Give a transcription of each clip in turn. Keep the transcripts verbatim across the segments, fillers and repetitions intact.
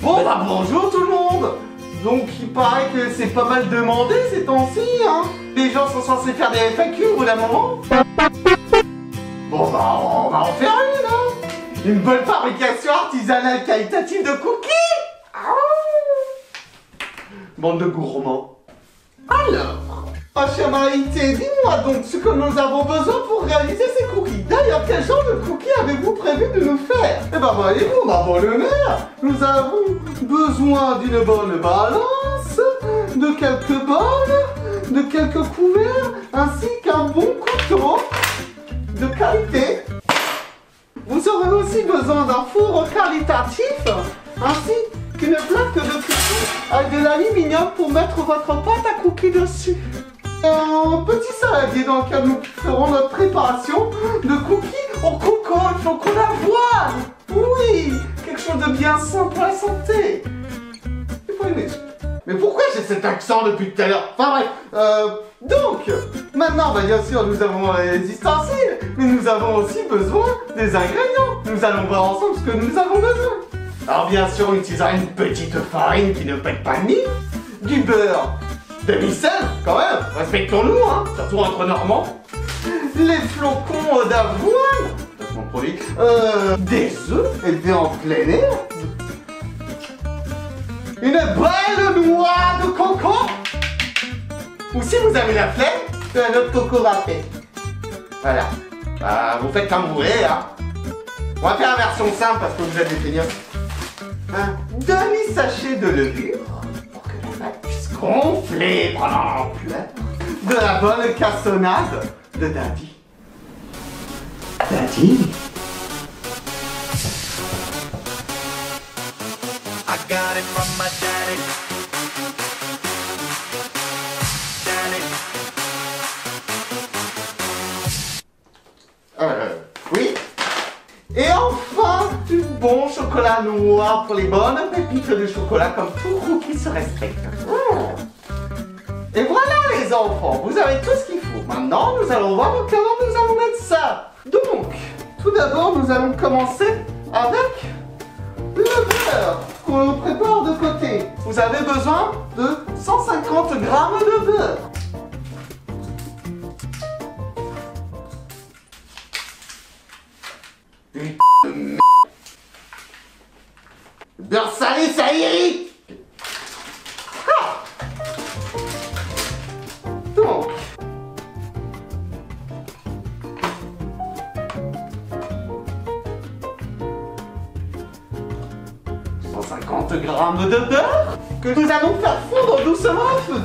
Bon bah bonjour tout le monde. Donc il paraît que c'est pas mal demandé ces temps-ci, hein. Les gens sont censés faire des F A Q au bout d'un moment. Bon bah on va en faire une, hein. Une bonne fabrication artisanale qualitative de cookies. Bande de gourmands. Alors, ma chère Maïté, dis-moi donc ce que nous avons besoin pour réaliser ces cookies. D'ailleurs, quel genre de cookies avez-vous prévu de nous faire? Eh ben voyez-vous, ma bonne mère, nous avons besoin d'une bonne balance, de quelques bols, de quelques couverts, ainsi qu'un bon couteau de qualité. Vous aurez aussi besoin d'un four qualitatif, ainsi qu'une plaque de cookies avec de l'aluminium pour mettre votre pâte à cookies dessus. Un petit saladier dans lequel nous ferons notre préparation de cookies au coco et chocolat d'avoine. Oui, quelque chose de bien sain pour la santé. Il faut aimer. Mais pourquoi j'ai cet accent depuis tout à l'heure? Enfin bref, euh, donc, maintenant, bah, bien sûr, nous avons les ustensiles, mais nous avons aussi besoin des ingrédients. Nous allons voir ensemble ce que nous avons besoin. Alors bien sûr, on utilisera une petite farine qui ne pète pas de mie, du beurre, demi-sel, quand même, respectons-nous, hein, surtout entre Normands, les flocons d'avoine, c'est mon produit, euh, des œufs élevés en plein air, une belle noix de coco, ou si vous avez la flemme, un autre coco râpé. Voilà, bah, vous faites comme vous voulez, hein. On va faire la version simple parce que vous êtes des feignants. Un demi-sachet de levure pour que la pâte puisse gonfler pendant l'ampleur. De la bonne cassonade de Daddy. Daddy. I got it from my daddy. Daddy. Euh, oui. Et enfin, du bon chocolat noir pour les bonnes pépites de chocolat comme tout cookie se respecte. Mmh. Et voilà les enfants, vous avez tout ce qu'il faut. Maintenant, nous allons voir comment nous allons mettre ça. Donc, tout d'abord, nous allons commencer avec le beurre qu'on prépare de côté. Vous avez besoin de cent cinquante grammes de beurre. Putain de merde. Le beurre salé, ça irrite. Ah. Donc, cent cinquante grammes de beurre que nous allons faire fondre doucement au feu.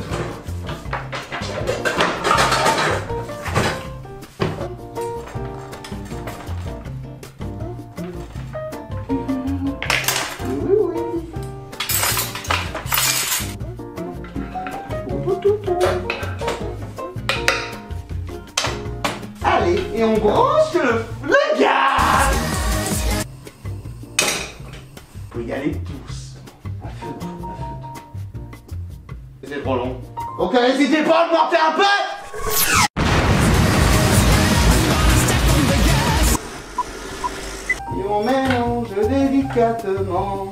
Allez, et on branche le, le gaz. Faut y aller doucement, à feu doux, à feu doux. C'est trop long. Donc n'hésitez pas à augmenter un peu. Et on mélange délicatement.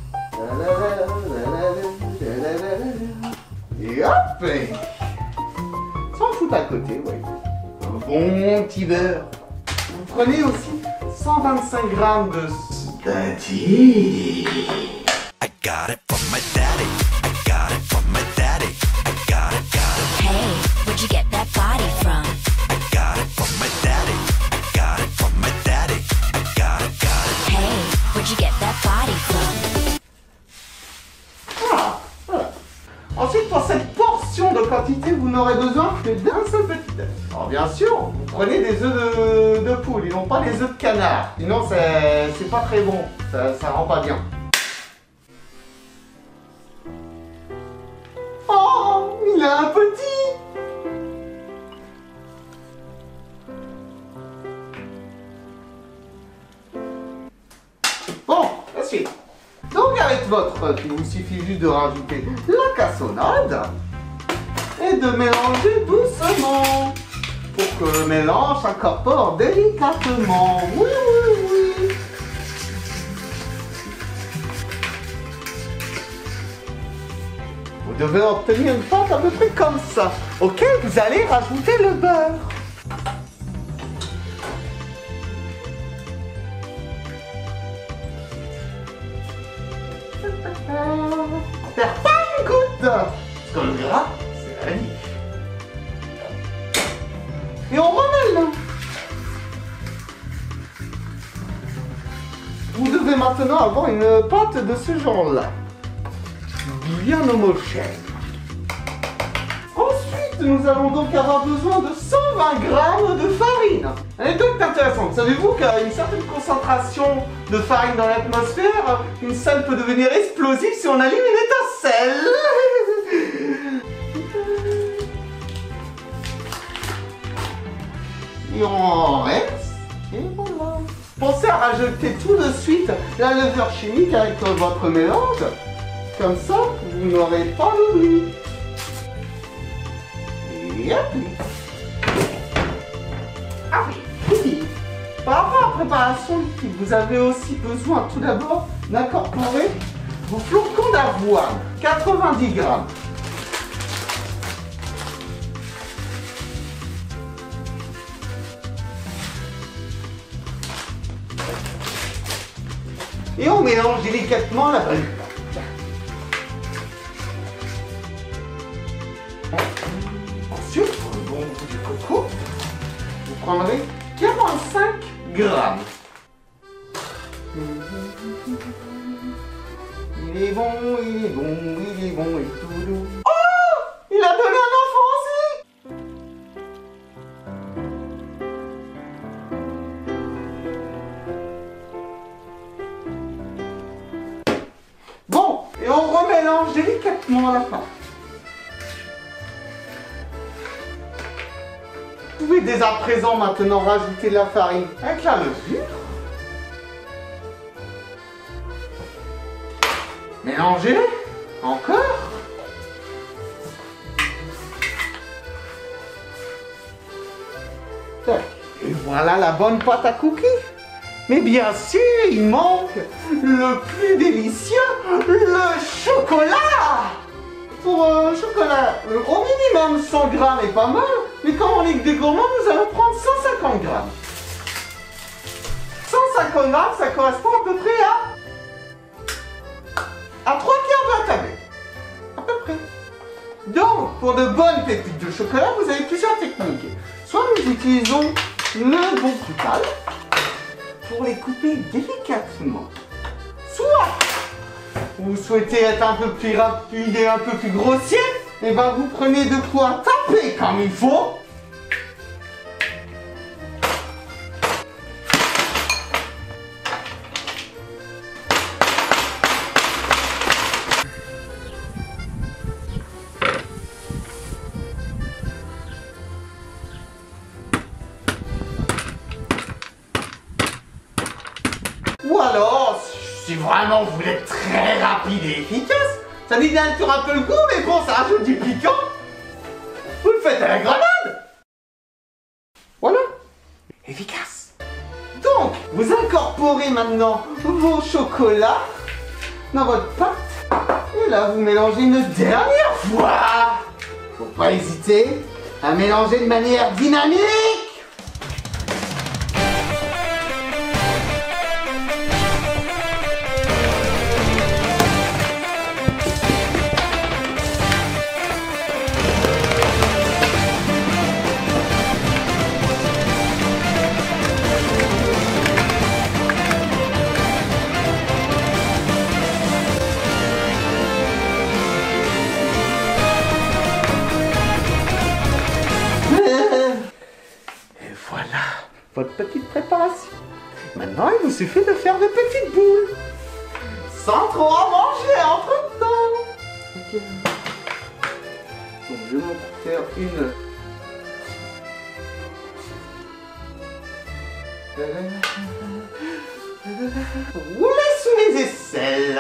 Et hop. Sans foutre à côté, ouais. Un bon petit beurre. Vous prenez aussi cent vingt-cinq grammes de Daddy. I got it from my daddy. I got it from my daddy. I got it, got it. Hey, where'd you get that body from? I got it from my daddy. I got it from my daddy. I got it, got it. Hey, where'd you get that body from? Voilà, voilà. Ensuite, pour cette portion de quantité, vous n'aurez besoin que d'un seul petit œuf. Alors bien sûr, vous prenez des œufs de, de poule, et non pas des œufs de canard. Sinon, c'est pas très bon, ça, ça rend pas bien. Oh, il a un petit. Bon, la suite. Donc avec votre œuf, il vous suffit juste de rajouter la cassonade et de mélanger doucement pour que le mélange s'incorpore délicatement. Oui, oui, oui. Vous devez obtenir une pâte à peu près comme ça, auquel vous allez rajouter le beurre. Faire pas une goutte, parce que le gras, c'est la vie. Et on remet là. Vous devez maintenant avoir une pâte de ce genre-là, bien homogène. Ensuite, nous allons donc avoir besoin de cent vingt grammes de farine. Elle est donc intéressante. Savez-vous qu'à une certaine concentration de farine dans l'atmosphère, une salle peut devenir explosive si on allume une étincelle. Et on reste. Et voilà. Pensez à rajouter tout de suite la levure chimique avec votre mélange. Comme ça, vous n'aurez pas l'oubli. Et applique. Ah oui, oui. Par rapport à la préparation liquide, vous avez aussi besoin tout d'abord d'incorporer vos flocons d'avoine, quatre-vingt-dix grammes. Et on mélange délicatement la vanille. Ensuite, pour le bon goût du coco, vous prendrez quarante-cinq grammes. Il est bon, il est bon, il est bon, il est tout doux. Oh! Il a donné un enfant aussi! Bon, et on remélange délicatement la pâte. Vous pouvez dès à présent maintenant rajouter de la farine avec la levure. Mélangez encore. Et voilà la bonne pâte à cookies. Mais bien sûr, il manque le plus délicieux, le chocolat. Pour un chocolat, euh, au minimum cent grammes est pas mal, mais comme on est que des gourmands, nous allons prendre cent cinquante grammes. cent cinquante grammes, ça correspond à peu près à... à trois quarts de la tablette. À peu près. Donc, pour de bonnes pépites de chocolat, vous avez plusieurs techniques. Soit nous utilisons le bon crutal pour les couper délicatement. Soit vous souhaitez être un peu plus rapide et un peu plus grossier, et ben vous prenez de quoi taper comme il faut. Ou alors, si vraiment vous voulez être très rapide et efficace, ça dénature un peu le goût, mais bon, ça rajoute du piquant. Vous le faites à la grenade. Voilà. Efficace. Donc, vous incorporez maintenant vos chocolats dans votre pâte. Et là, vous mélangez une dernière fois. Faut pas hésiter à mélanger de manière dynamique. Votre petite préparation. Maintenant, il vous suffit de faire des petites boules. Sans trop en manger entre temps. Okay. Donc, je vais en faire une. Roulez sous les aisselles.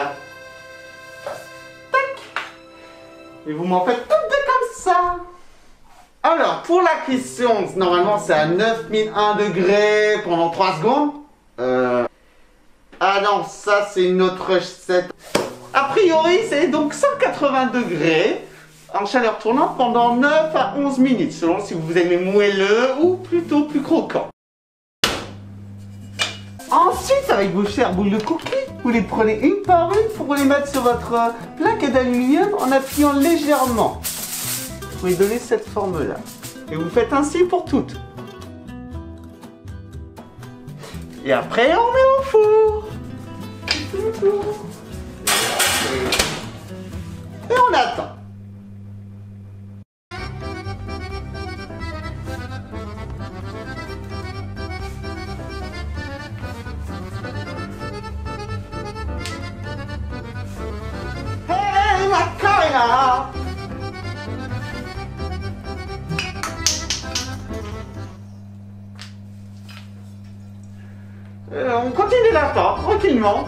Tac. Et vous m'en faites toutes deux comme ça. Alors, pour la cuisson, normalement c'est à neuf mille un degrés pendant trois secondes. Euh... Ah non, ça c'est une autre recette. A priori, c'est donc cent quatre-vingts degrés en chaleur tournante pendant neuf à onze minutes, selon si vous aimez moelleux ou plutôt plus croquant. Ensuite, avec vos chères boules de cookies, vous les prenez une par une pour les mettre sur votre plaque d'aluminium en appuyant légèrement. Vous lui donnez cette forme-là. Et vous faites ainsi pour toutes. Et après, on met au four. Et on attend. Hey, Macarena! Euh, on continue d'attendre, tranquillement.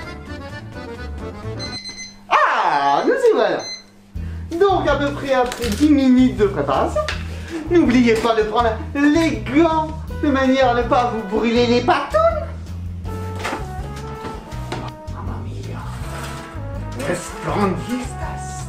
Ah, nous y voilà. Donc, à peu près après dix minutes de préparation, n'oubliez pas de prendre les gants de manière à ne pas vous brûler les patounes. Mamma mia. Esplendistas.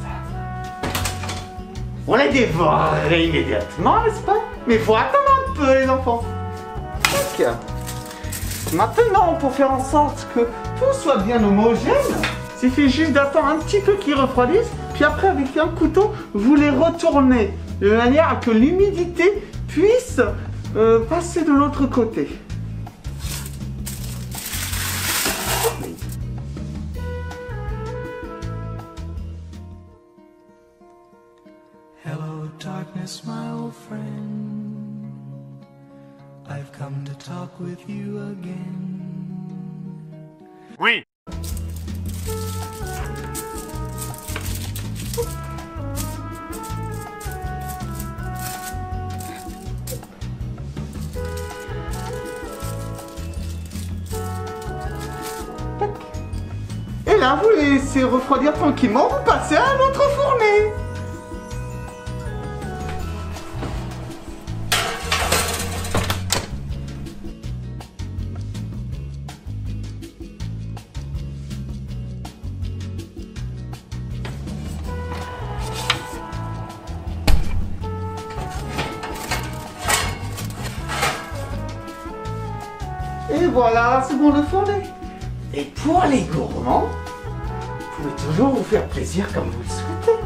On les dévorerait immédiatement, n'est-ce pas? Mais faut attendre un peu, les enfants. Ok. Maintenant, pour faire en sorte que tout soit bien homogène, il suffit juste d'attendre un petit peu qu'ils refroidissent, puis après avec un couteau, vous les retournez de manière à que l'humidité puisse euh, passer de l'autre côté. Hello, darkness, my old friend. I've come to talk with you again. Oui. Et là, vous les laissez refroidir tranquillement, vous passez à un autre fourné. Et voilà, c'est bon le fourné. Et pour les gourmands, vous pouvez toujours vous faire plaisir comme vous le souhaitez.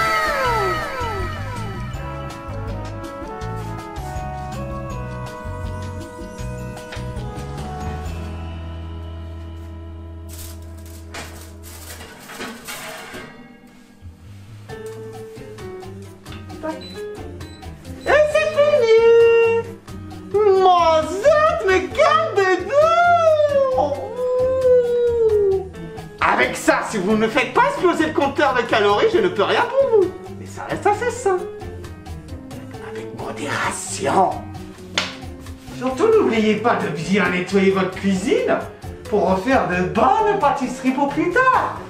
Tac. Et c'est fini! Mozart, mais quel bébé! Avec ça, si vous ne faites pas exploser le compteur de calories, je ne peux rien pour vous. Mais ça reste assez sain. Avec modération. Surtout, n'oubliez pas de bien nettoyer votre cuisine pour refaire de bonnes pâtisseries pour plus tard.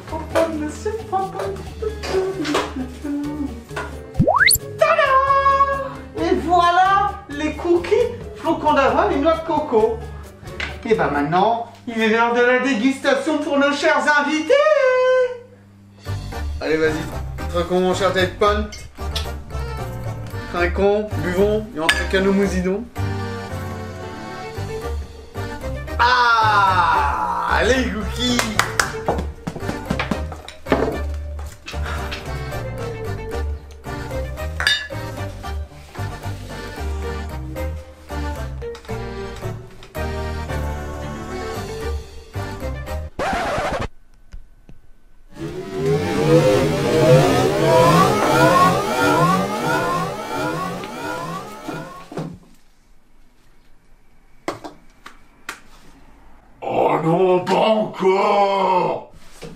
Tada! Et voilà les cookies flocons d'avoine et noix de coco. Et ben maintenant, il est l'heure de la dégustation pour nos chers invités. Allez, vas-y. Trinquons, mon cher Tête Pont. Trinquons, buvons et entrez qu'à nos mousidons. Ah! Allez, cookies! Oh non, pas encore.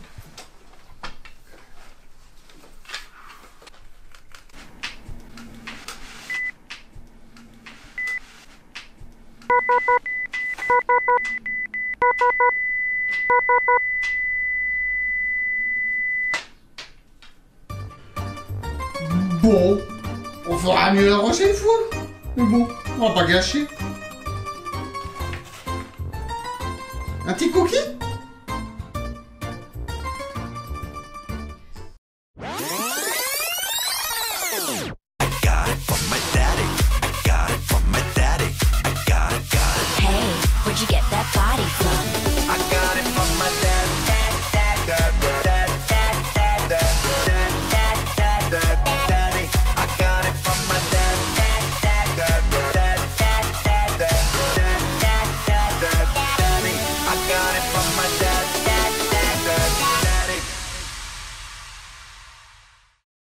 Bon, on fera mieux la prochaine fois. Mais bon, on va pas gâcher. Un petit cookie? Bye.